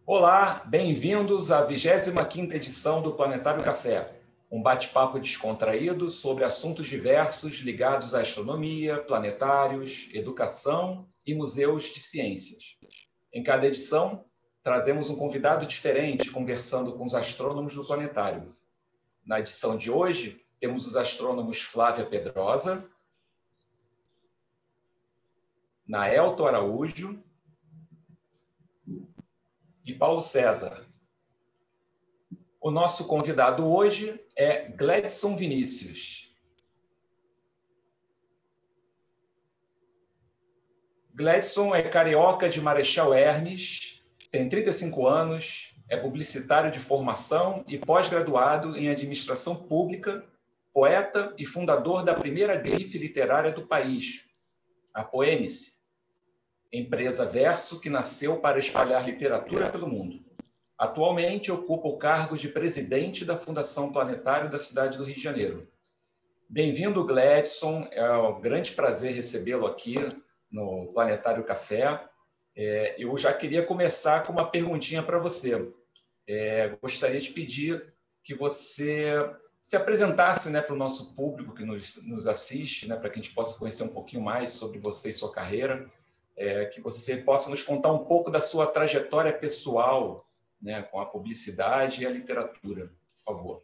Olá, bem-vindos à 25ª edição do Planetário Café, um bate-papo descontraído sobre assuntos diversos ligados à astronomia, planetários, educação e museus de ciências. Em cada edição, trazemos um convidado diferente conversando com os astrônomos do planetário. Na edição de hoje, temos os astrônomos Flávia Pedrosa, Naelto Araújo e Paulo César. O nosso convidado hoje é Gledson Vinícius. Gledson é carioca de Marechal Hermes, tem 35 anos, é publicitário de formação e pós-graduado em administração pública, poeta e fundador da primeira grife literária do país, a Poemice, empresa verso que nasceu para espalhar literatura pelo mundo. Atualmente ocupa o cargo de presidente da Fundação Planetário da cidade do Rio de Janeiro. Bem-vindo, Gledson. É um grande prazer recebê-lo aqui no Planetário Café. Eu já queria começar com uma perguntinha para você. Gostaria de pedir que você se apresentasse, para o nosso público que nos assiste, para que a gente possa conhecer um pouquinho mais sobre você e sua carreira, que você possa nos contar um pouco da sua trajetória pessoal, com a publicidade e a literatura, por favor.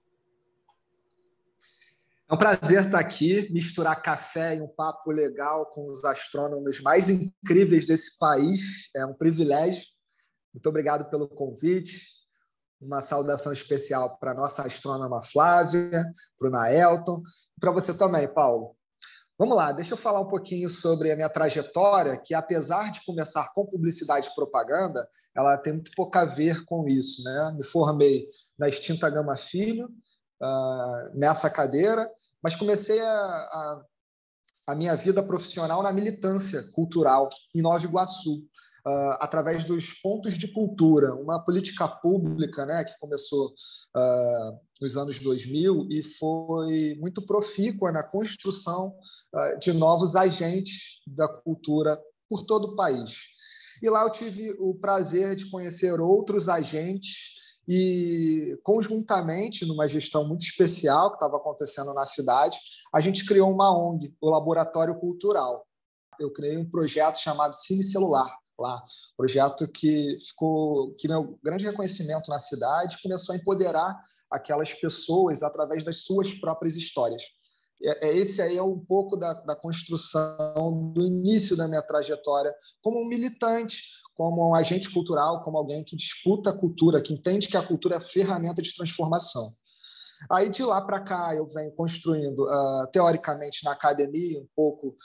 É um prazer estar aqui, misturar café e um papo legal com os astrônomos mais incríveis desse país. É um privilégio. Muito obrigado pelo convite. Uma saudação especial para a nossa astrônoma Flávia, para o Naelton e para você também, Paulo. Vamos lá, deixa eu falar um pouquinho sobre a minha trajetória, que apesar de começar com publicidade e propaganda, ela tem muito pouco a ver com isso, Me formei na extinta Gama Filho, nessa cadeira, mas comecei a minha vida profissional na militância cultural em Nova Iguaçu, através dos pontos de cultura, uma política pública que começou nos anos 2000 e foi muito profícua na construção de novos agentes da cultura por todo o país. E lá eu tive o prazer de conhecer outros agentes e, conjuntamente, numa gestão muito especial que estava acontecendo na cidade, a gente criou uma ONG, o Laboratório Cultural. Eu criei um projeto chamado Cine Celular, lá, projeto que deu grande reconhecimento na cidade, começou a empoderar aquelas pessoas através das suas próprias histórias. Esse aí é um pouco da construção do início da minha trajetória como um militante, como um agente cultural, como alguém que disputa a cultura, que entende que a cultura é ferramenta de transformação. Aí, de lá para cá, eu venho construindo, teoricamente, na academia, um pouco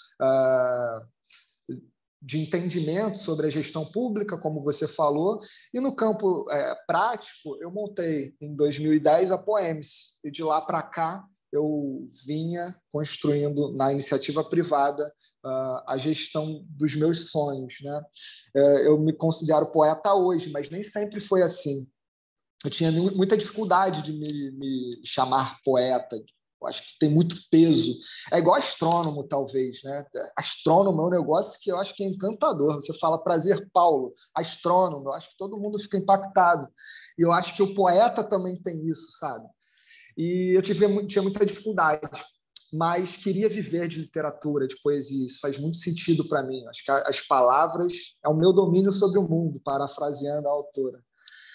de entendimento sobre a gestão pública, como você falou, e no campo prático, eu montei, em 2010, a Poemice, e de lá para cá, eu vinha construindo na iniciativa privada a gestão dos meus sonhos. Eu me considero poeta hoje, mas nem sempre foi assim. Eu tinha muita dificuldade de me chamar poeta. Eu acho que tem muito peso. É igual astrônomo, talvez. Astrônomo é um negócio que eu acho que é encantador. Você fala, prazer, Paulo, astrônomo. Eu acho que todo mundo fica impactado. E eu acho que o poeta também tem isso, sabe? E eu tinha muita dificuldade, mas queria viver de literatura, de poesia. Isso faz muito sentido para mim. Acho que as palavras é o meu domínio sobre o mundo, parafraseando a autora.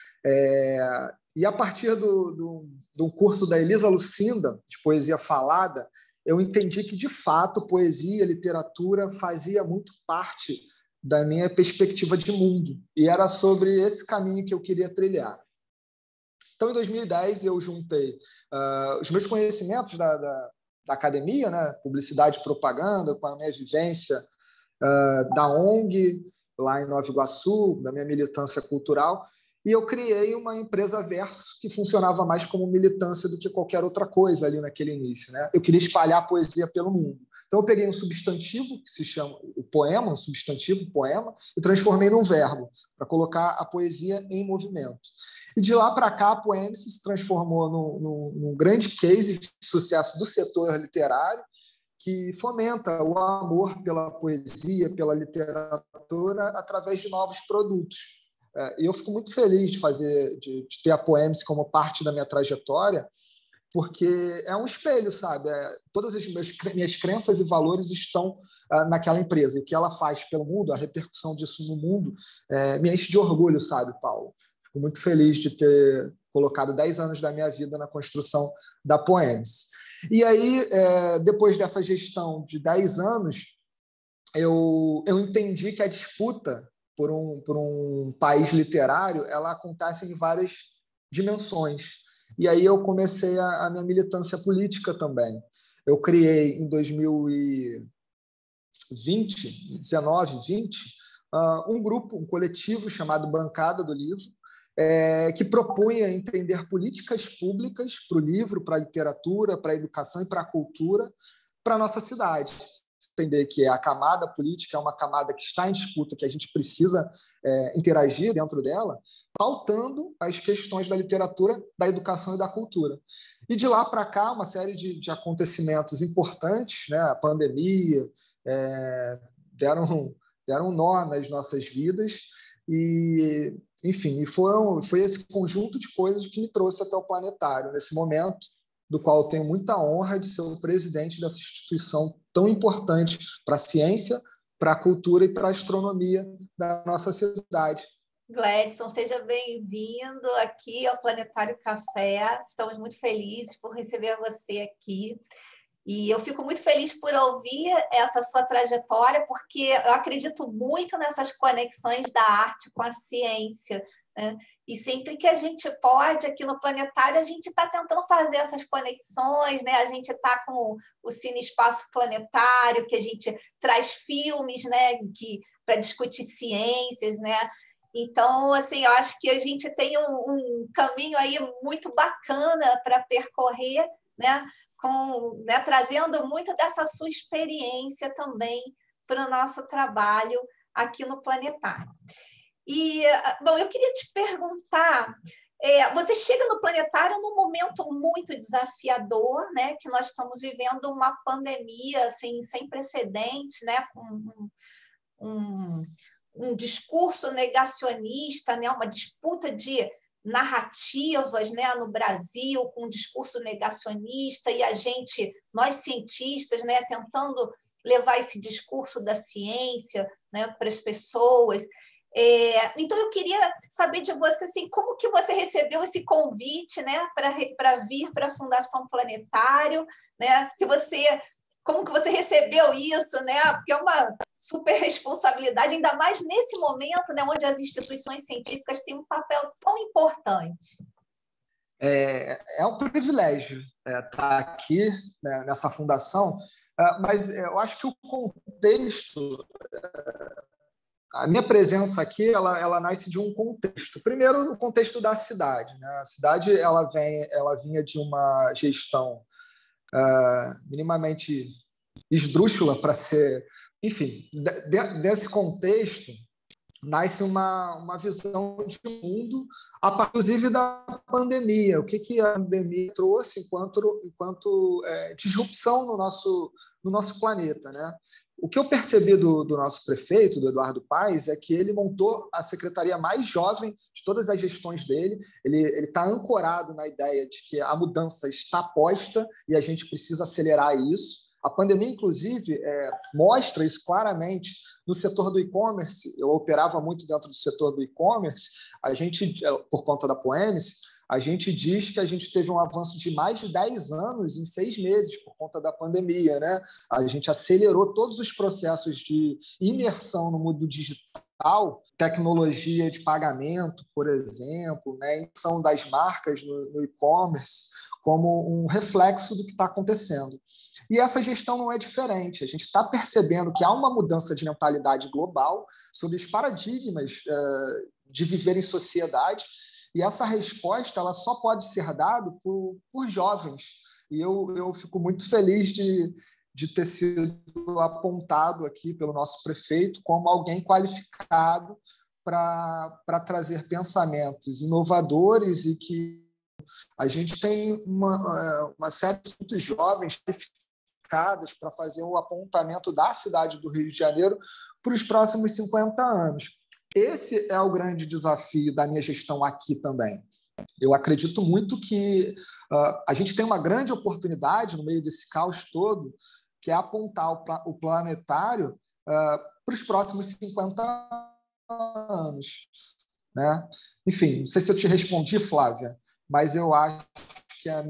E a partir do curso da Elisa Lucinda, de poesia falada, eu entendi que, de fato, poesia, literatura fazia muito parte da minha perspectiva de mundo. E era sobre esse caminho que eu queria trilhar. Então, em 2010, eu juntei os meus conhecimentos da academia, publicidade e propaganda, com a minha vivência da ONG, lá em Nova Iguaçu, da minha militância cultural, e eu criei uma empresa verso que funcionava mais como militância do que qualquer outra coisa ali naquele início. Eu queria espalhar a poesia pelo mundo. Então, eu peguei um substantivo, que se chama o poema, um substantivo, poema, e transformei num verbo, para colocar a poesia em movimento. E de lá para cá, a Poemice se transformou num grande case de sucesso do setor literário, que fomenta o amor pela poesia, pela literatura, através de novos produtos. E eu fico muito feliz de ter a Poems como parte da minha trajetória, porque é um espelho, sabe? Todas as minhas crenças e valores estão naquela empresa. E o que ela faz pelo mundo, a repercussão disso no mundo, me enche de orgulho, sabe, Paulo? Fico muito feliz de ter colocado 10 anos da minha vida na construção da Poems. E aí, depois dessa gestão de 10 anos, eu entendi que a disputa por um país literário ela acontece em várias dimensões. E aí eu comecei a minha militância política também. Eu criei em 2020, 19, 20, um grupo, um coletivo chamado Bancada do Livro, que propunha entender políticas públicas para o livro, para a literatura, para a educação e para a cultura para a nossa cidade. Entender que a camada política é uma camada que está em disputa, que a gente precisa interagir dentro dela, pautando as questões da literatura, da educação e da cultura. E de lá para cá, uma série de acontecimentos importantes, né? A pandemia, deram um nó nas nossas vidas, e, enfim, foi esse conjunto de coisas que me trouxe até o Planetário, nesse momento, do qual eu tenho muita honra de ser o presidente dessa instituição tão importante para a ciência, para a cultura e para a astronomia da nossa cidade. Gladson, seja bem-vindo aqui ao Planetário Café. Estamos muito felizes por receber você aqui. E eu fico muito feliz por ouvir essa sua trajetória, porque eu acredito muito nessas conexões da arte com a ciência, né? E sempre que a gente pode, aqui no Planetário, a gente está tentando fazer essas conexões, né? A gente está com o Cine Espaço Planetário, que a gente traz filmes, né, para discutir ciências, né? Então, assim, eu acho que a gente tem um caminho aí muito bacana para percorrer, né? Trazendo muito dessa sua experiência também para o nosso trabalho aqui no Planetário. E, bom, eu queria te perguntar, você chega no Planetário num momento muito desafiador, né? Que nós estamos vivendo uma pandemia assim, sem precedentes, né? Com um discurso negacionista, né? Uma disputa de narrativas, né, no Brasil, com um discurso negacionista, e nós cientistas, né, tentando levar esse discurso da ciência, né, para as pessoas. Então, eu queria saber de você, assim, como que você recebeu esse convite, né, para vir para a Fundação Planetário, né? Como que você recebeu isso, né? Porque é uma super responsabilidade, ainda mais nesse momento, né, onde as instituições científicas têm um papel tão importante. É um privilégio estar aqui, né, nessa fundação, mas eu acho que o contexto, a minha presença aqui, ela nasce de um contexto. Primeiro, o contexto da cidade, né? A cidade ela vinha de uma gestão minimamente esdrúxula para ser... Enfim, desse contexto, nasce uma visão de mundo, inclusive da pandemia. O que a pandemia trouxe enquanto disrupção no nosso planeta, né? O que eu percebi do nosso prefeito, do Eduardo Paes, é que ele montou a secretaria mais jovem de todas as gestões dele. Ele está ancorado na ideia de que a mudança está posta e a gente precisa acelerar isso. A pandemia, inclusive, mostra isso claramente no setor do e-commerce. Eu operava muito dentro do setor do e-commerce. A gente, por conta da Poems, a gente diz que a gente teve um avanço de mais de 10 anos em 6 meses por conta da pandemia, né? A gente acelerou todos os processos de imersão no mundo digital, tecnologia de pagamento, por exemplo, né? Inserção das marcas no e-commerce como um reflexo do que está acontecendo. E essa gestão não é diferente. A gente está percebendo que há uma mudança de mentalidade global sobre os paradigmas de viver em sociedade, e essa resposta ela só pode ser dada por jovens. E eu fico muito feliz de ter sido apontado aqui pelo nosso prefeito como alguém qualificado para trazer pensamentos inovadores, e que a gente tem uma série de muito jovens qualificadas para fazer o apontamento da cidade do Rio de Janeiro para os próximos 50 anos. esse é o grande desafio da minha gestão aqui também. Eu acredito muito que a gente tem uma grande oportunidade no meio desse caos todo, que é apontar o planetário para os próximos 50 anos. Né? Enfim, não sei se eu te respondi, Flávia, mas eu acho que a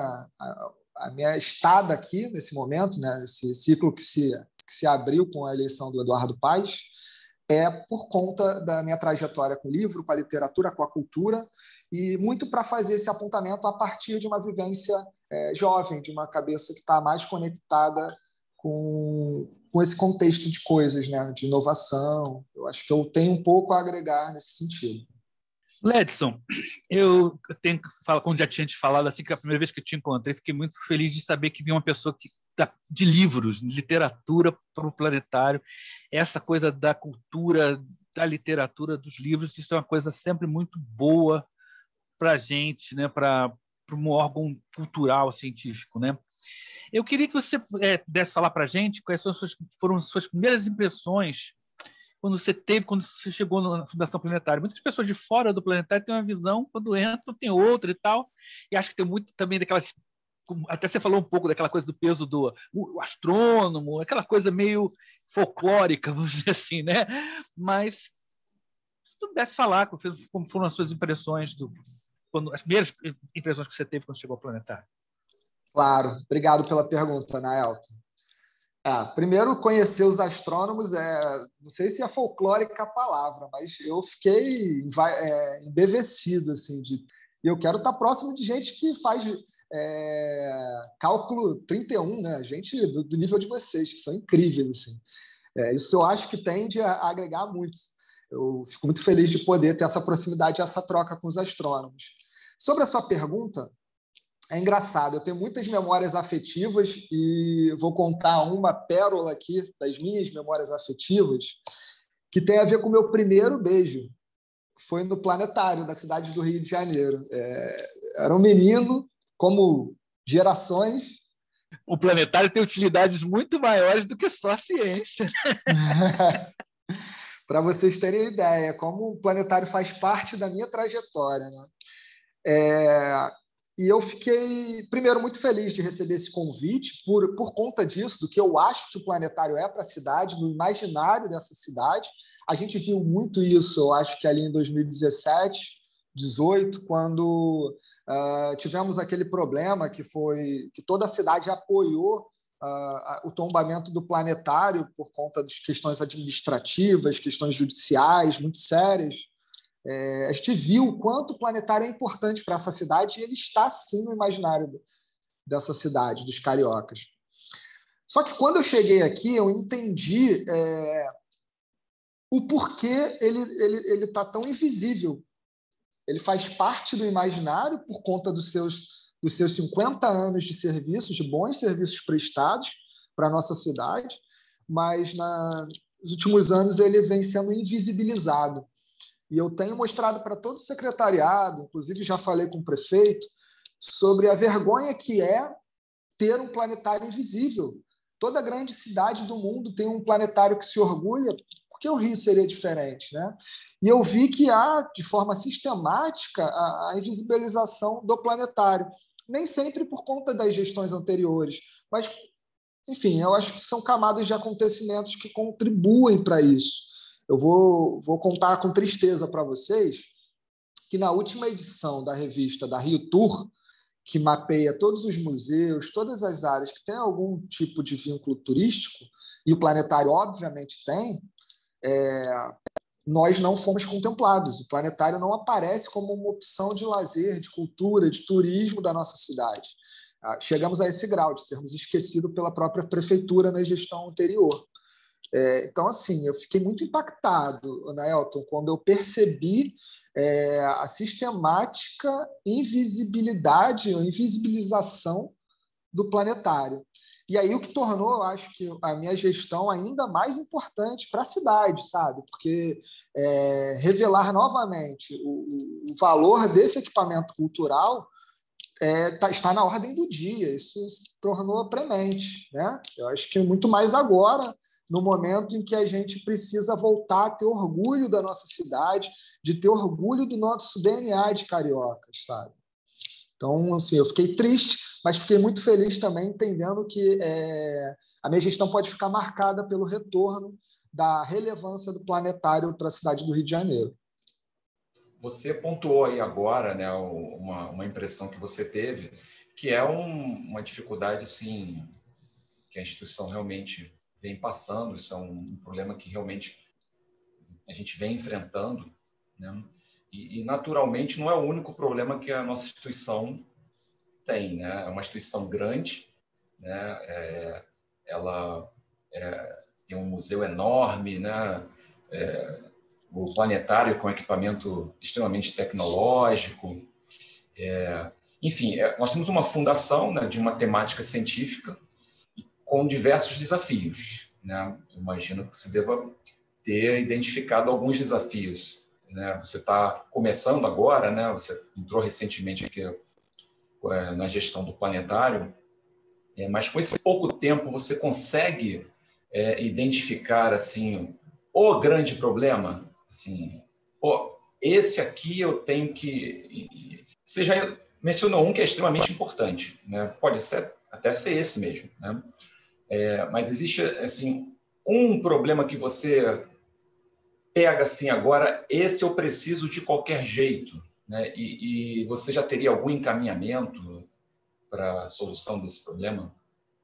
minha estada aqui, nesse momento, né, esse ciclo que se abriu com a eleição do Eduardo Paes, é por conta da minha trajetória com o livro, com a literatura, com a cultura, e muito para fazer esse apontamento a partir de uma vivência jovem, de uma cabeça que está mais conectada com esse contexto de coisas, né, de inovação. Eu acho que eu tenho um pouco a agregar nesse sentido. Ledson, eu tenho que falar, como já tinha te falado, assim, que a primeira vez que eu te encontrei, fiquei muito feliz de saber que vinha uma pessoa de livros, de literatura para o planetário. Essa coisa da cultura, da literatura, dos livros, isso é uma coisa sempre muito boa para a gente, né? Para um órgão cultural, científico. Né? Eu queria que você pudesse falar para a gente quais foram as suas primeiras impressões quando você chegou na Fundação Planetário. Muitas pessoas de fora do planetário têm uma visão, quando entram tem outra e tal, e acho que tem muito também daquelas, até você falou um pouco daquela coisa do peso do astrônomo, aquela coisa meio folclórica, vamos dizer assim, né? Mas se tu pudesse falar como foram as suas impressões, as primeiras impressões que você teve quando chegou ao planetário. Claro, obrigado pela pergunta, Naelton. Primeiro, conhecer os astrônomos, não sei se é folclórica a palavra, mas eu fiquei embevecido. Assim, eu quero estar próximo de gente que faz cálculo 31, né? Gente do nível de vocês, que são incríveis. Assim. Isso eu acho que tende a agregar muito. Eu fico muito feliz de poder ter essa proximidade, essa troca com os astrônomos. Sobre a sua pergunta, é engraçado, eu tenho muitas memórias afetivas e vou contar uma pérola aqui das minhas memórias afetivas que tem a ver com o meu primeiro beijo. Foi no planetário da cidade do Rio de Janeiro. Era um menino, como gerações. O planetário tem utilidades muito maiores do que só a ciência. Para vocês terem ideia, como o planetário faz parte da minha trajetória. Né? E eu fiquei, primeiro, muito feliz de receber esse convite por conta disso, do que eu acho que o planetário é para a cidade, no imaginário dessa cidade. A gente viu muito isso, eu acho que ali em 2017, 2018, quando tivemos aquele problema que toda a cidade apoiou o tombamento do planetário por conta de questões administrativas, questões judiciais muito sérias. A gente viu o quanto o planetário é importante para essa cidade e ele está, sim, no imaginário dessa cidade, dos cariocas. Só que quando eu cheguei aqui, eu entendi o porquê ele está tão invisível. Ele faz parte do imaginário por conta dos seus 50 anos de serviços, de bons serviços prestados para a nossa cidade, mas nos últimos anos ele vem sendo invisibilizado. E eu tenho mostrado para todo o secretariado, inclusive já falei com o prefeito, sobre a vergonha que é ter um planetário invisível. Toda grande cidade do mundo tem um planetário que se orgulha, porque o Rio seria diferente. Né? E eu vi que há, de forma sistemática, a invisibilização do planetário. Nem sempre por conta das gestões anteriores, mas, enfim, eu acho que são camadas de acontecimentos que contribuem para isso. Eu vou contar com tristeza para vocês que na última edição da revista da Rio Tour, que mapeia todos os museus, todas as áreas que têm algum tipo de vínculo turístico, e o planetário obviamente tem, nós não fomos contemplados. O planetário não aparece como uma opção de lazer, de cultura, de turismo da nossa cidade. Chegamos a esse grau de sermos esquecidos pela própria prefeitura na gestão anterior. Então, assim, eu fiquei muito impactado, Naelton, quando eu percebi a sistemática invisibilidade, ou invisibilização do planetário. E aí o que tornou, eu acho que a minha gestão ainda mais importante para a cidade, sabe? Porque revelar novamente o valor desse equipamento cultural está na ordem do dia. Isso se tornou premente, né? Eu acho que muito mais agora, no momento em que a gente precisa voltar a ter orgulho da nossa cidade, de ter orgulho do nosso DNA de cariocas, sabe? Então, assim, eu fiquei triste, mas fiquei muito feliz também, entendendo que a minha gestão pode ficar marcada pelo retorno da relevância do planetário para a cidade do Rio de Janeiro. Você pontuou aí agora, né, uma impressão que você teve, que é uma dificuldade, assim, que a instituição realmente vem passando. Isso é um problema que realmente a gente vem enfrentando, né? E, naturalmente, não é o único problema que a nossa instituição tem, né? É uma instituição grande, né? Ela tem um museu enorme, né? O planetário com equipamento extremamente tecnológico. Enfim, nós temos uma fundação, né, de uma temática científica com diversos desafios, né? Eu imagino que você deva ter identificado alguns desafios, né? Você está começando agora, né? Você entrou recentemente aqui na gestão do planetário, mas com esse pouco tempo você consegue identificar assim o grande problema, assim, esse aqui eu tenho que... Você já mencionou um que é extremamente importante, né? Pode até ser esse mesmo, né? Mas existe assim um problema que você pega assim agora, esse eu preciso de qualquer jeito, né? E você já teria algum encaminhamento para a solução desse problema?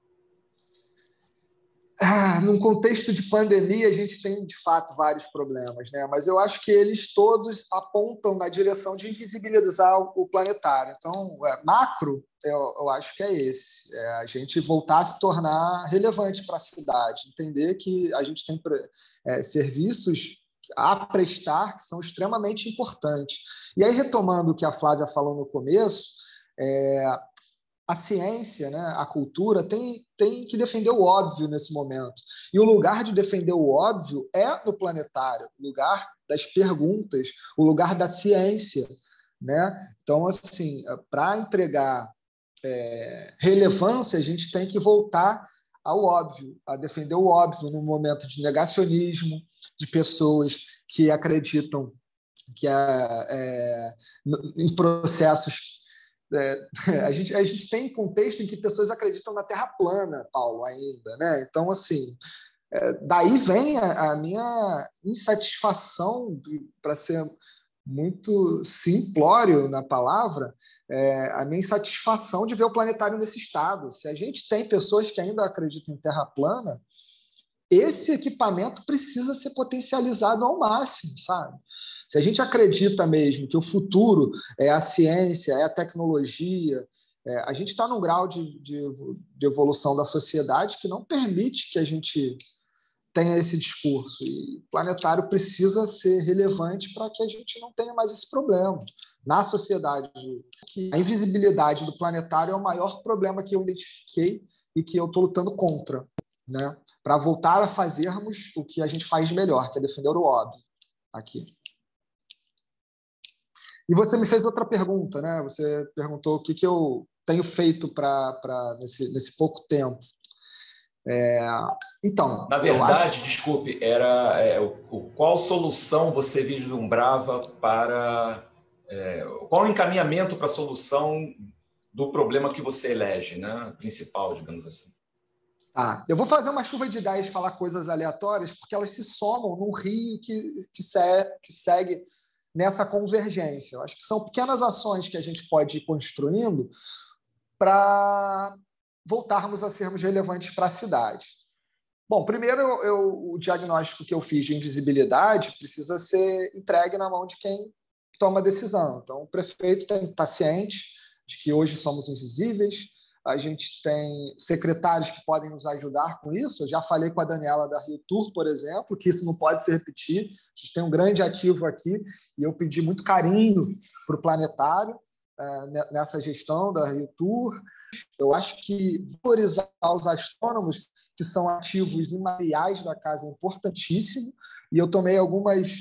Num contexto de pandemia, a gente tem, de fato, vários problemas, né? Mas eu acho que eles todos apontam na direção de invisibilizar o planetário. Então, macro, eu acho que é esse. A gente voltar a se tornar relevante para a cidade, entender que a gente tem serviços a prestar que são extremamente importantes. E aí, retomando o que a Flávia falou no começo, a ciência, né, a cultura tem que defender o óbvio nesse momento. E o lugar de defender o óbvio é no planetário, o lugar das perguntas, o lugar da ciência, né? Então, assim, para entregar relevância, a gente tem que voltar ao óbvio, a defender o óbvio no momento de negacionismo, de pessoas que acreditam que em processos... a gente tem contexto em que pessoas acreditam na Terra plana, Paulo, ainda, né? Então, assim, daí vem a minha insatisfação, para ser muito simplório na palavra, a minha insatisfação de ver o planetário nesse estado. Se a gente tem pessoas que ainda acreditam em Terra plana, esse equipamento precisa ser potencializado ao máximo, sabe? Se a gente acredita mesmo que o futuro é a ciência, é a tecnologia, a gente está num grau de evolução da sociedade que não permite que a gente tenha esse discurso. E o planetário precisa ser relevante para que a gente não tenha mais esse problema na sociedade. A invisibilidade do planetário é o maior problema que eu identifiquei e que eu estou lutando contra, né? Para voltar a fazermos o que a gente faz melhor, que é defender o óbvio aqui. E você me fez outra pergunta, né? Você perguntou o que eu tenho feito nesse pouco tempo. Então, na verdade, desculpe, era qual solução você vislumbrava para... qual o encaminhamento para a solução do problema que você elege, né? Principal, digamos assim. Eu vou fazer uma chuva de ideias e falar coisas aleatórias, porque elas se somam num rio que segue nessa convergência. Eu acho que são pequenas ações que a gente pode ir construindo para voltarmos a sermos relevantes para a cidade. Bom, primeiro, o diagnóstico que eu fiz de invisibilidade precisa ser entregue na mão de quem toma a decisão. Então, o prefeito tem que estar ciente de que hoje somos invisíveis. A gente tem secretários que podem nos ajudar com isso. Eu já falei com a Daniela da Rio Tour, por exemplo, que isso não pode se repetir. A gente tem um grande ativo aqui e eu pedi muito carinho para o planetário nessa gestão da Rio Tour. Eu acho que valorizar os astrônomos que são ativos imateriais da casa é importantíssimo, e eu tomei algumas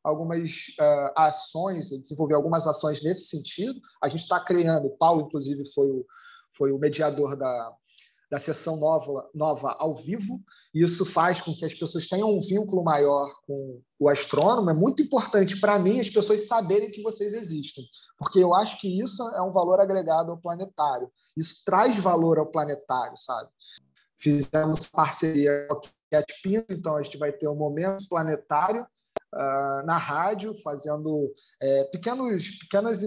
ações, eu desenvolvi algumas ações nesse sentido. A gente está criando, o Paulo, inclusive, foi o mediador da sessão nova ao vivo. Isso faz com que as pessoas tenham um vínculo maior com o astrônomo. É muito importante para mim as pessoas saberem que vocês existem, porque eu acho que isso é um valor agregado ao planetário. Isso traz valor ao planetário, sabe? Fizemos parceria com a Cat Pinto, então a gente vai ter um momento planetário na rádio, fazendo pequenas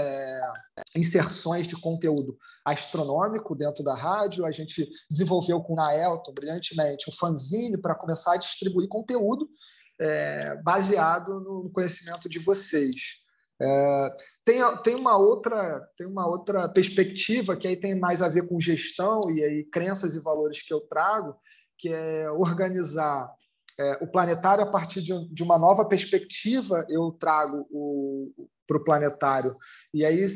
inserções de conteúdo astronômico dentro da rádio. A gente desenvolveu com o Naelton, brilhantemente, um fanzine para começar a distribuir conteúdo baseado no conhecimento de vocês. Tem uma outra perspectiva que aí tem mais a ver com gestão e aí crenças e valores que eu trago, que é organizar o planetário a partir de uma nova perspectiva. Eu trago para o planetário, e aí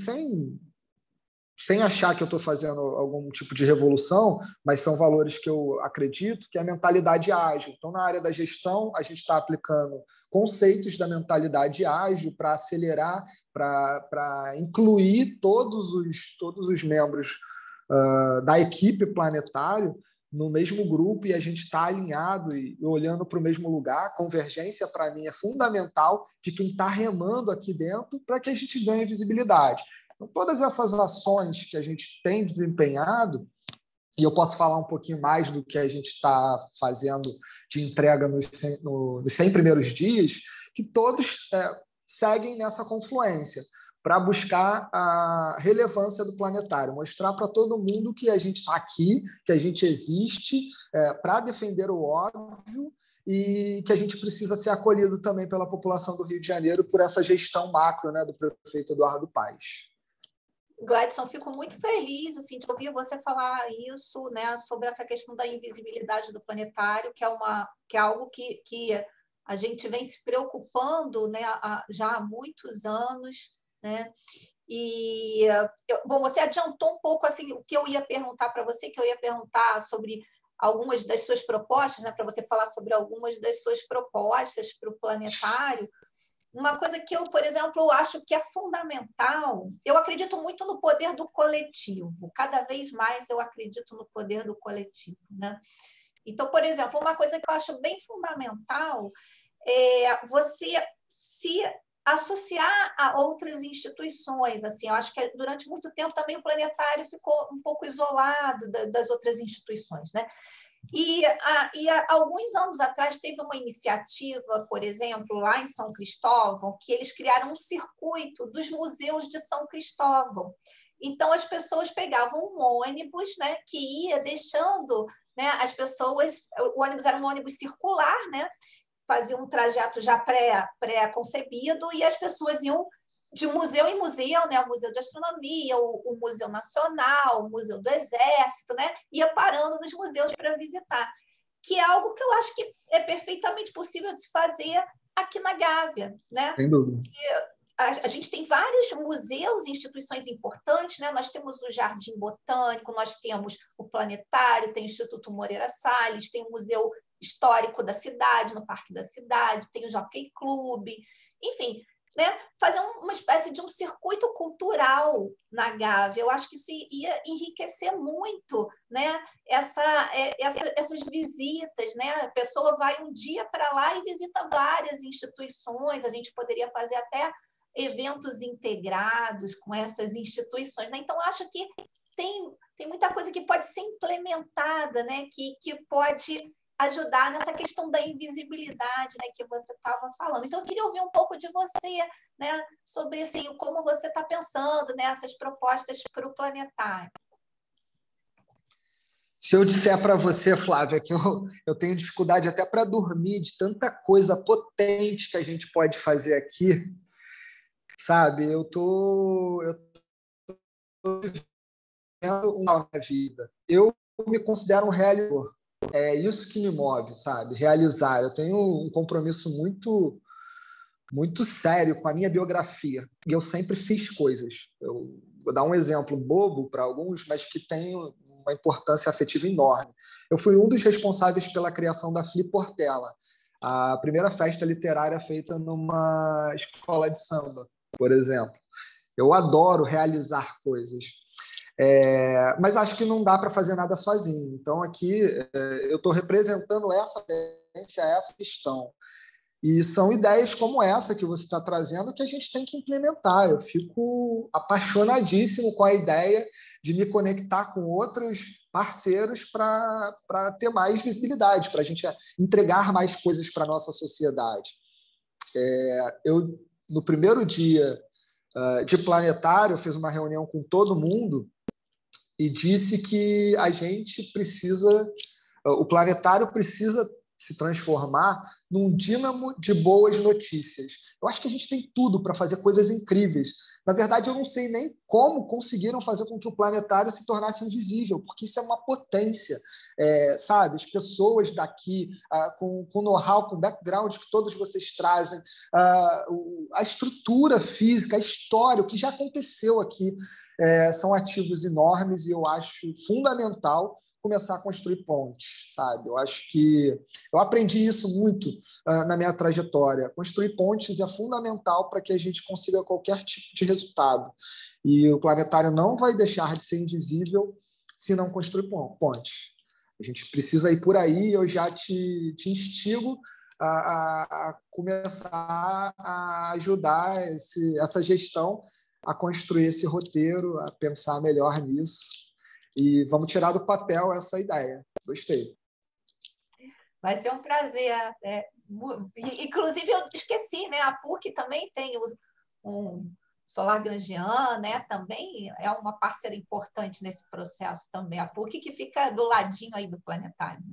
sem achar que eu estou fazendo algum tipo de revolução, mas são valores que eu acredito, que é a mentalidade ágil. Então, na área da gestão, a gente está aplicando conceitos da mentalidade ágil para acelerar, para incluir todos os membros da equipe planetário no mesmo grupo, e a gente está alinhado e olhando para o mesmo lugar. Convergência, para mim, é fundamental de quem está remando aqui dentro para que a gente ganhe visibilidade. Então, todas essas ações que a gente tem desempenhado, e eu posso falar um pouquinho mais do que a gente está fazendo de entrega nos 100 primeiros dias, que todos seguem nessa confluência, para buscar a relevância do planetário, mostrar para todo mundo que a gente está aqui, que a gente existe, para defender o óbvio, e que a gente precisa ser acolhido também pela população do Rio de Janeiro por essa gestão macro, né, do prefeito Eduardo Paes. Gladson, fico muito feliz assim, de ouvir você falar isso, né, sobre essa questão da invisibilidade do planetário, que é algo que a gente vem se preocupando, né, já há muitos anos, né? E você adiantou um pouco assim o que eu ia perguntar para você, que eu ia perguntar sobre algumas das suas propostas, né, para você falar sobre algumas das suas propostas para o planetário. Uma coisa que eu, por exemplo, acho que é fundamental, eu acredito muito no poder do coletivo. Cada vez mais eu acredito no poder do coletivo, né? Então, por exemplo, uma coisa que eu acho bem fundamental é você se associar a outras instituições. Assim, eu acho que durante muito tempo também o planetário ficou um pouco isolado das outras instituições, né? E há alguns anos atrás teve uma iniciativa, por exemplo, lá em São Cristóvão, que eles criaram um circuito dos museus de São Cristóvão. Então, as pessoas pegavam um ônibus, né, que ia deixando, né, as pessoas... O ônibus era um ônibus circular, né, fazia um trajeto já pré-concebido, e as pessoas iam de museu em museu, né? O Museu de Astronomia, o Museu Nacional, o Museu do Exército, né? Ia parando nos museus para visitar, que é algo que eu acho que é perfeitamente possível de se fazer aqui na Gávea, né? Sem dúvida. A gente tem vários museus e instituições importantes, né? Nós temos o Jardim Botânico, nós temos o Planetário, tem o Instituto Moreira Salles, tem o Museu Histórico da cidade, no Parque da Cidade, tem o Jockey Club, enfim, né? Fazer uma espécie de um circuito cultural na Gávea. Eu acho que isso ia enriquecer muito, né? Essas visitas, né? A pessoa vai um dia para lá e visita várias instituições. A gente poderia fazer até eventos integrados com essas instituições, né? Então, acho que tem muita coisa que pode ser implementada, né? Que pode ajudar nessa questão da invisibilidade, né, que você estava falando. Então, eu queria ouvir um pouco de você, né, sobre assim, como você está pensando nessas propostas para o planetário. Se eu disser para você, Flávia, que eu tenho dificuldade até para dormir de tanta coisa potente que a gente pode fazer aqui, sabe? Eu tô vivendo uma vida. Eu me considero um realizador. É isso que me move, sabe? Realizar. Eu tenho um compromisso muito, muito sério com a minha biografia. E eu sempre fiz coisas. Eu vou dar um exemplo bobo para alguns, mas que tem uma importância afetiva enorme. Eu fui um dos responsáveis pela criação da Fli Portela, a primeira festa literária feita numa escola de samba, por exemplo. Eu adoro realizar coisas. Mas acho que não dá para fazer nada sozinho. Então, aqui eu estou representando essa tendência, essa questão. E são ideias como essa que você está trazendo que a gente tem que implementar. Eu fico apaixonadíssimo com a ideia de me conectar com outros parceiros para ter mais visibilidade, para a gente entregar mais coisas para a nossa sociedade. Eu, no primeiro dia de planetário, fiz uma reunião com todo mundo e disse que o planetário precisa se transformar num dínamo de boas notícias. Eu acho que a gente tem tudo para fazer coisas incríveis. Na verdade, eu não sei nem como conseguiram fazer com que o planetário se tornasse invisível, porque isso é uma potência, sabe? As pessoas daqui, com know-how, com background que todos vocês trazem, a estrutura física, a história, o que já aconteceu aqui, são ativos enormes e eu acho fundamental começar a construir pontes, sabe? Eu acho que eu aprendi isso muito na minha trajetória. Construir pontes é fundamental para que a gente consiga qualquer tipo de resultado. E o planetário não vai deixar de ser invisível se não construir pontes. A gente precisa ir por aí. Eu já te instigo a começar a ajudar essa gestão a construir esse roteiro, a pensar melhor nisso. E vamos tirar do papel essa ideia. Gostei. Vai ser um prazer. Inclusive, eu esqueci, né? A PUC também tem um Solar Grangean, né? Também é uma parceira importante nesse processo também. A PUC que fica do ladinho aí do planetário.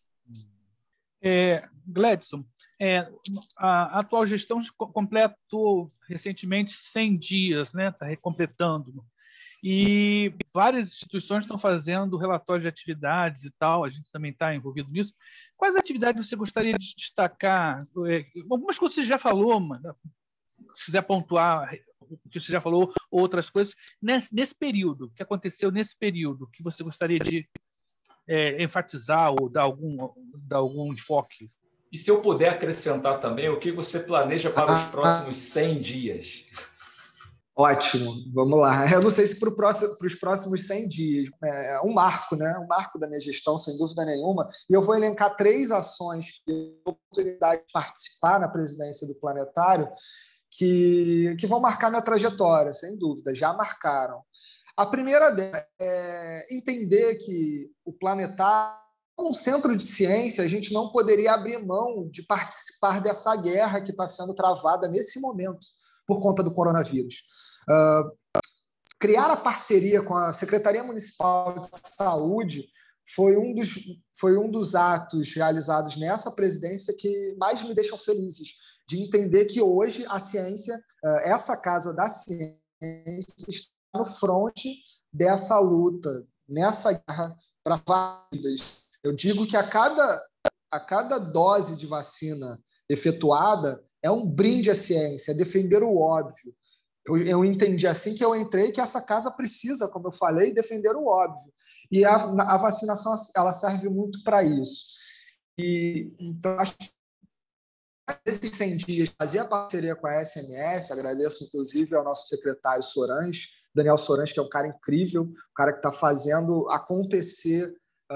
Gladson, a atual gestão completou recentemente 100 dias, né? Está recompletando. E várias instituições estão fazendo relatório de atividades e tal, a gente também está envolvido nisso. Quais atividades você gostaria de destacar? Algumas coisas você já falou, mas se quiser pontuar o que você já falou, outras coisas, nesse período, que aconteceu nesse período, que você gostaria de enfatizar ou dar algum enfoque? E se eu puder acrescentar também, o que você planeja para os próximos 100 dias? Ótimo, vamos lá. Eu não sei se para os próximos 100 dias. É um marco, né? Um marco da minha gestão, sem dúvida nenhuma. E eu vou elencar 3 ações que eu tive a oportunidade de participar na presidência do Planetário que vão marcar minha trajetória, sem dúvida, já marcaram. A primeira delas é entender que o Planetário, como um centro de ciência, a gente não poderia abrir mão de participar dessa guerra que está sendo travada nesse momento por conta do coronavírus. Criar a parceria com a Secretaria Municipal de Saúde foi um dos atos realizados nessa presidência que mais me deixam felizes, de entender que hoje a ciência, essa Casa da Ciência, está no fronte dessa luta, nessa guerra para vidas. Eu digo que a cada dose de vacina efetuada é um brinde à ciência, é defender o óbvio. Eu entendi assim que eu entrei que essa casa precisa, como eu falei, defender o óbvio. E a vacinação ela serve muito para isso. Então, acho que nesses 100 dias, fazer a parceria com a SMS, agradeço inclusive ao nosso secretário Sorange, Daniel Sorange, que é um cara incrível, um cara que está fazendo acontecer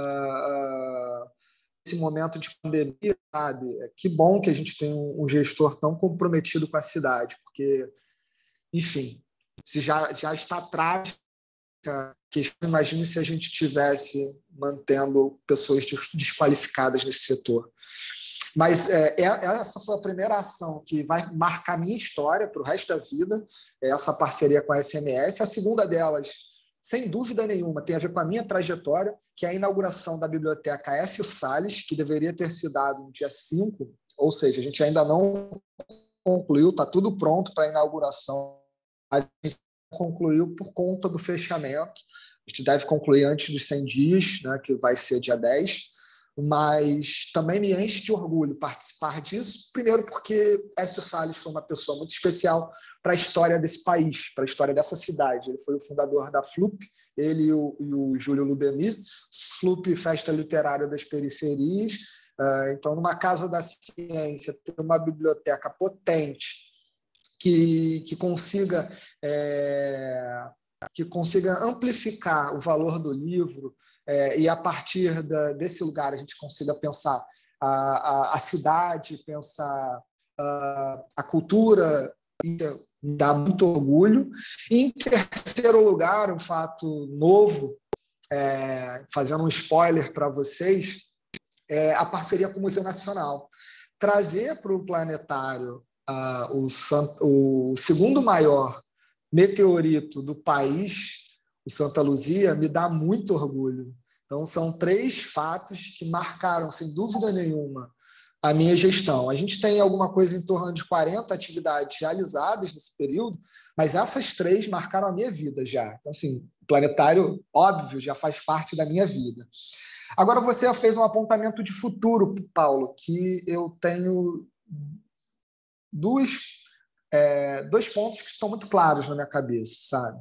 esse momento de pandemia, sabe? Que bom que a gente tem um gestor tão comprometido com a cidade, porque, enfim, se já está trágica, imagine se a gente tivesse mantendo pessoas desqualificadas nesse setor. Mas essa foi a primeira ação que vai marcar minha história para o resto da vida, essa parceria com a SMS. A segunda delas, sem dúvida nenhuma, tem a ver com a minha trajetória, que é a inauguração da Biblioteca Aécio Salles, que deveria ter se dado no dia 5, ou seja, a gente ainda não concluiu, está tudo pronto para a inauguração, mas a gente concluiu por conta do fechamento. A gente deve concluir antes dos 100 dias, né, que vai ser dia 10, mas também me enche de orgulho participar disso, primeiro porque Aécio Salles foi uma pessoa muito especial para a história desse país, para a história dessa cidade. Ele foi o fundador da FLUP, ele e o Júlio Ludemir, FLUP, Festa Literária das Periferias. Então, numa Casa da Ciência, ter uma biblioteca potente que consiga que consiga amplificar o valor do livro e, a partir desse lugar, a gente consiga pensar a cidade, pensar a cultura. Isso me dá muito orgulho. E, em terceiro lugar, um fato novo, fazendo um spoiler para vocês, a parceria com o Museu Nacional. Trazer para o planetário o segundo maior meteorito do país, o Santa Luzia, me dá muito orgulho. Então, são 3 fatos que marcaram, sem dúvida nenhuma, a minha gestão. A gente tem alguma coisa em torno de 40 atividades realizadas nesse período, mas essas 3 marcaram a minha vida já. Então, assim, o planetário, óbvio, já faz parte da minha vida. Agora, você fez um apontamento de futuro, Paulo, que eu tenho dois pontos que estão muito claros na minha cabeça, sabe?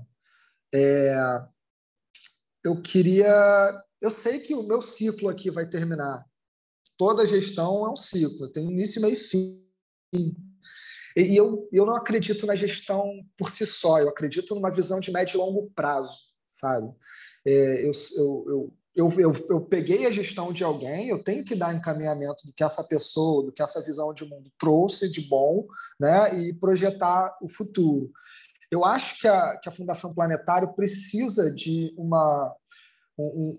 Eu sei que o meu ciclo aqui vai terminar. Toda gestão é um ciclo, tem início, meio e fim. E eu não acredito na gestão por si só, eu acredito numa visão de médio e longo prazo, sabe? Eu peguei a gestão de alguém, eu tenho que dar encaminhamento do que essa pessoa, do que essa visão de mundo trouxe de bom, né, e projetar o futuro. Eu acho que a Fundação Planetário precisa de um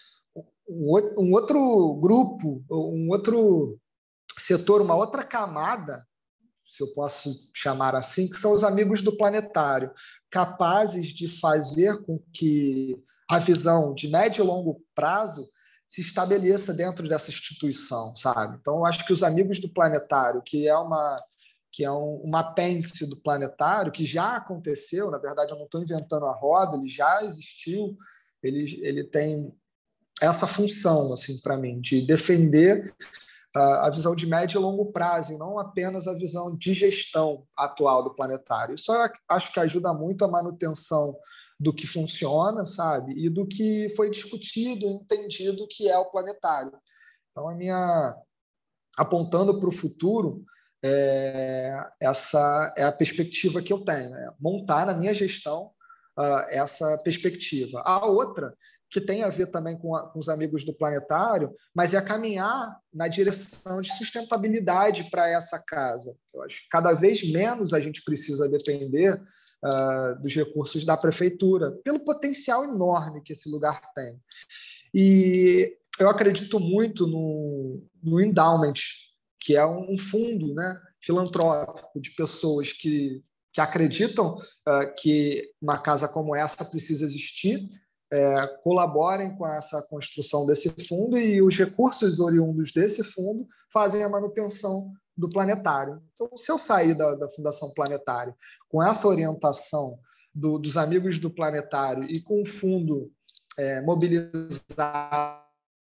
outro grupo, um outro setor, uma outra camada, se eu posso chamar assim, que são os amigos do planetário, capazes de fazer com que a visão de médio e longo prazo se estabeleça dentro dessa instituição, sabe? Então, eu acho que os amigos do planetário, que é um apêndice do planetário, que já aconteceu, na verdade, eu não estou inventando a roda, ele já existiu, ele tem essa função, assim, para mim, de defender a visão de médio e longo prazo, e não apenas a visão de gestão atual do planetário. Isso eu acho que ajuda muito a manutenção do que funciona, sabe? E do que foi discutido e entendido que é o planetário. Então, apontando para o futuro, essa é a perspectiva que eu tenho, montar na minha gestão essa perspectiva. A outra, que tem a ver também com os amigos do planetário, mas é caminhar na direção de sustentabilidade para essa casa. Eu acho que cada vez menos a gente precisa depender dos recursos da prefeitura, pelo potencial enorme que esse lugar tem. E eu acredito muito no endowment, que é um fundo, né, filantrópico de pessoas que acreditam que uma casa como essa precisa existir, colaborem com essa construção desse fundo, e os recursos oriundos desse fundo fazem a manutenção do planetário. Então, se eu sair da Fundação Planetário com essa orientação dos amigos do planetário e com o fundo mobilizar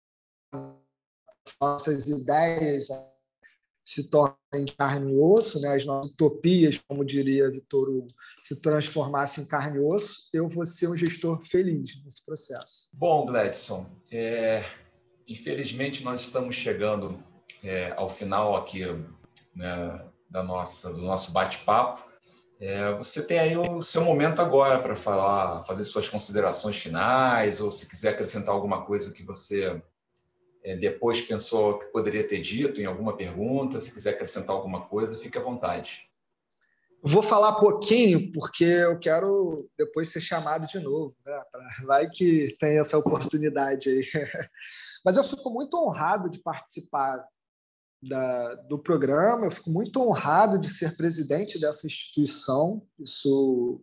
nossas ideias se tornem carne e osso, né? As nossas utopias, como diria Vitor Hugo, se transformassem em carne e osso, eu vou ser um gestor feliz nesse processo. Bom, Gladson, infelizmente nós estamos chegando ao final aqui, né, do nosso bate-papo. Você tem aí o seu momento agora para fazer suas considerações finais, ou se quiser acrescentar alguma coisa que você depois pensou que poderia ter dito em alguma pergunta, se quiser acrescentar alguma coisa, fique à vontade. Vou falar pouquinho, porque eu quero depois ser chamado de novo, né? Vai que tem essa oportunidade aí. Mas eu fico muito honrado de participar do programa, eu fico muito honrado de ser presidente dessa instituição. Isso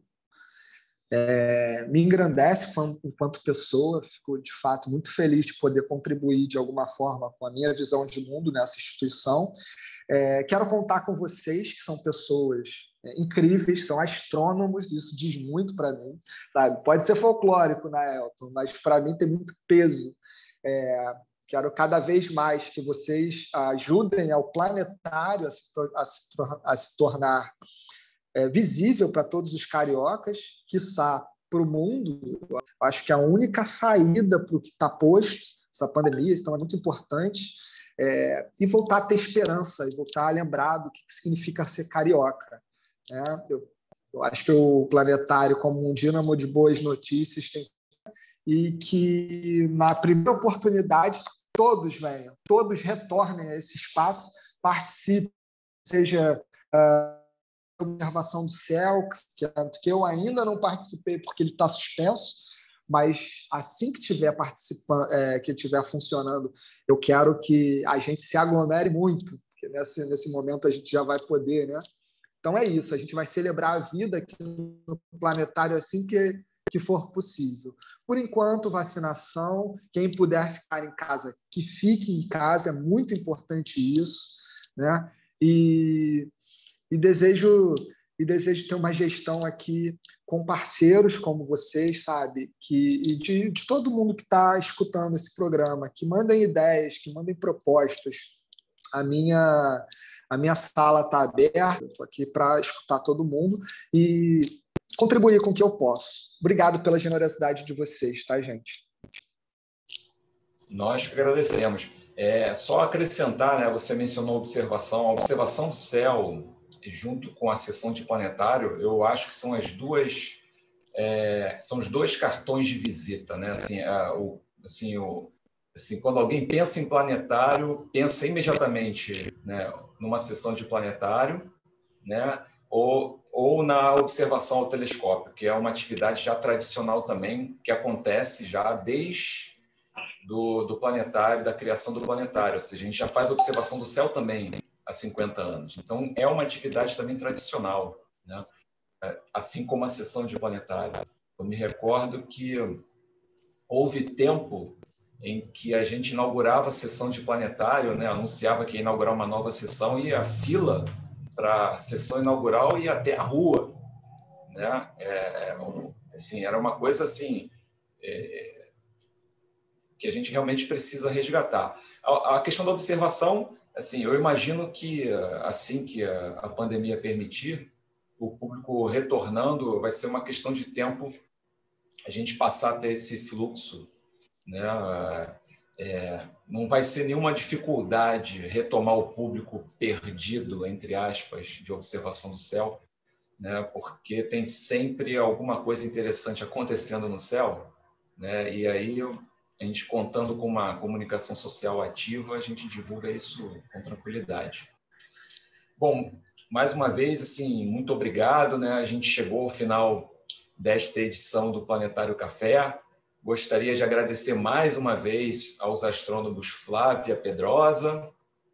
me engrandece enquanto pessoa. Fico, de fato, muito feliz de poder contribuir de alguma forma com a minha visão de mundo nessa instituição. Quero contar com vocês, que são pessoas incríveis, são astrônomos, isso diz muito para mim, sabe? Pode ser folclórico, né, Elton, mas para mim tem muito peso. Quero cada vez mais que vocês ajudem ao planetário a se tornar visível para todos os cariocas, quiçá para o mundo. Eu acho que a única saída para o que está posto, essa pandemia, então é muito importante, e voltar a ter esperança, e voltar a lembrar do que significa ser carioca. Eu Eu acho que o planetário, como um dínamo de boas notícias, e que na primeira oportunidade todos venham, todos retornem a esse espaço, participem, seja observação do céu, que eu ainda não participei porque ele está suspenso, mas assim que estiver participando, que estiver funcionando, eu quero que a gente se aglomere muito, porque nesse momento a gente já vai poder, né? Então é isso, a gente vai celebrar a vida aqui no planetário assim que for possível. Por enquanto, vacinação, quem puder ficar em casa, que fique em casa, é muito importante isso, né? E desejo ter uma gestão aqui com parceiros como vocês, sabe? E de todo mundo que está escutando esse programa, que mandem ideias, que mandem propostas. A minha sala está aberta, estou aqui para escutar todo mundo e contribuir com o que eu posso. Obrigado pela generosidade de vocês, tá, gente? Nós que agradecemos. Só acrescentar, né, você mencionou a observação do céu junto com a sessão de planetário, eu acho que são são os dois cartões de visita, né? Quando alguém pensa em planetário, pensa imediatamente, né, numa sessão de planetário, né, ou na observação ao telescópio, que é uma atividade já tradicional também, que acontece já desde do planetário, da criação do planetário. Ou seja, a gente já faz observação do céu também há 50 anos. Então, é uma atividade também tradicional, né? Assim como a sessão de planetário. Eu me recordo que houve tempo em que a gente inaugurava a sessão de planetário, né? Anunciava que ia inaugurar uma nova sessão e a fila para a sessão inaugural ia até a rua, né? Assim, era uma coisa assim que a gente realmente precisa resgatar. A questão da observação, assim, eu imagino que assim que a pandemia permitir, o público retornando, vai ser uma questão de tempo a gente passar a ter esse fluxo, né? Não vai ser nenhuma dificuldade retomar o público perdido, entre aspas, de observação do céu, né? Porque tem sempre alguma coisa interessante acontecendo no céu, né? E aí a gente contando com uma comunicação social ativa, a gente divulga isso com tranquilidade. Bom, mais uma vez, assim, muito obrigado, né? A gente chegou ao final desta edição do Planetário Café. Gostaria de agradecer mais uma vez aos astrônomos Flávia Pedrosa,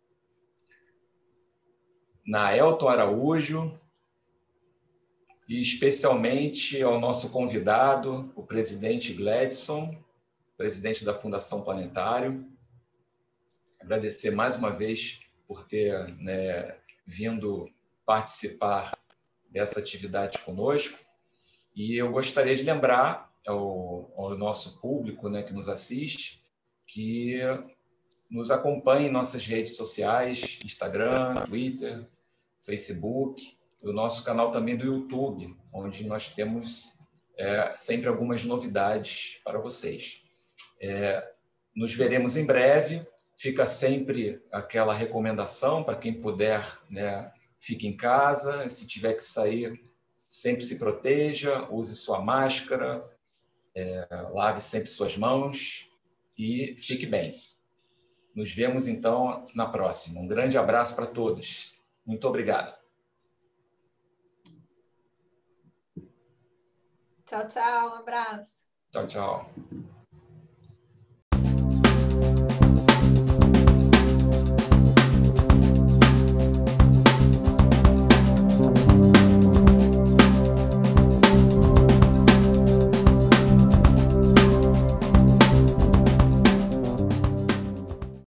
Naelton Araújo, e especialmente ao nosso convidado, o presidente Gladson, presidente da Fundação Planetário. Agradecer mais uma vez por ter, né, vindo participar dessa atividade conosco. E eu gostaria de lembrar ao nosso público, né, que nos assiste, que nos acompanhe em nossas redes sociais, Instagram, Twitter, Facebook, o nosso canal também do YouTube, onde nós temos sempre algumas novidades para vocês. Nos veremos em breve. Fica sempre aquela recomendação para quem puder, né, fique em casa. Se tiver que sair, sempre se proteja, use sua máscara, lave sempre suas mãos e fique bem. Nos vemos, então, na próxima. Um grande abraço para todos. Muito obrigado. Tchau, tchau. Um abraço. Tchau, tchau.